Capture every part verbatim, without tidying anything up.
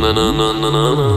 на на на на на на.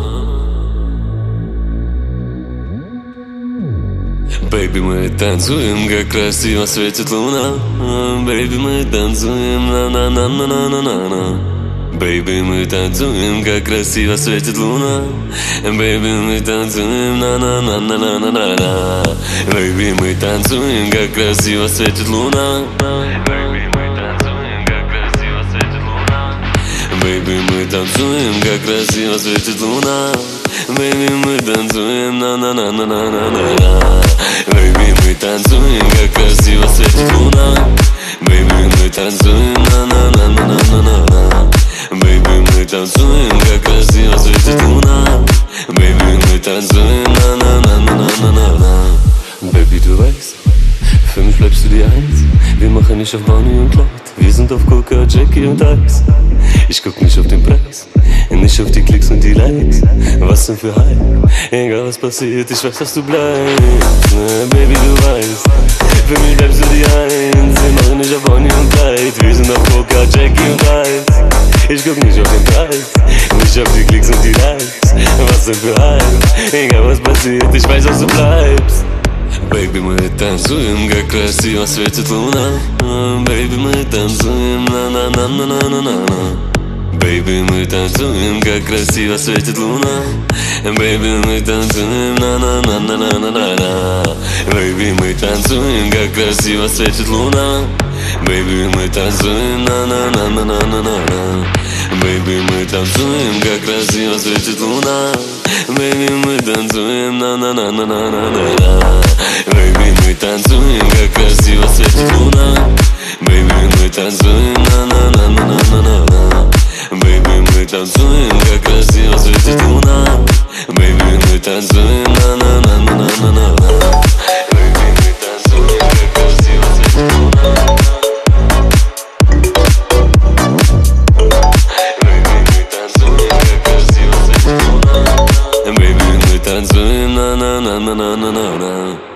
Бэйби, мы танцуем, как красиво светит луна. Бэйби, мы танцуем, на-на-на-на-на-на-на. Бэйби, мы танцуем, как красиво светит луна. Бэйби, мы танцуем, на-на-на-на-на-на-на. Бэйби, мы танцуем, как красиво светит луна. Бэйби, мы танцуем, как красиво светит луна. Бэйби, мы танцуем, как красиво светит луна. Бэйби, мы танцуем, на-на-на-на-на-на-на. Бэйби, мы танцуем, как красиво светит луна. Бэйби, мы танцуем, на-на-на-на-на-на-на. Бэйби, мы танцуем, как красиво светит луна. Бэйби, мы танцуем, на-на-на-на-на-на-на. Baby, du weißt, für mich bleibst du die Eins. Wir machen nicht auf Bonnie und Clyde. Wir sind auf Coca, Jackie und Eis. Ich guck nicht auf den Preis, nicht auf die Klicks und die Likes. Was denn für Hype? Egal was passiert, ich weiß, dass du bleibst. Baby, du weißt, für mich bleibst du die Eins. Wir machen nicht auf Bonnie und Clyde. Wir sind auf Coca, Jackie und Eis. Ich guck nicht auf den Preis, nicht auf die Klicks und die Likes. Was denn für Hype? Egal was passiert, ich weiß, dass du bleibst. Бэйби, мы танцуем, как красиво светит луна. Бэйби, мы танцуем, на-на-на-на-на-на-на. Бэйби, мы танцуем, как красиво светит луна. Бэйби, мы танцуем, на-на-на-на-на-на-на. Бэйби, мы танцуем, как красиво светит луна. Бэйби, мы танцуем, на-на-на-на-на-на-на. Бэйби, мы танцуем, как красиво светит луна. Бэйби, мы танцуем, на-на-на-на-на-на-на. Бэйби, мы танцуем, как красиво светит луна. Бэйби, мы танцуем, на-на-на-на-на-на-на. Бэйби, мы танцуем, как красиво светит луна. Бэйби, мы танцуем, на-на-на-на-на-на-на. Бэйби, мы танцуем, как красиво светит луна. Baby, мы танцуем, на-на-на-на-на-на-на.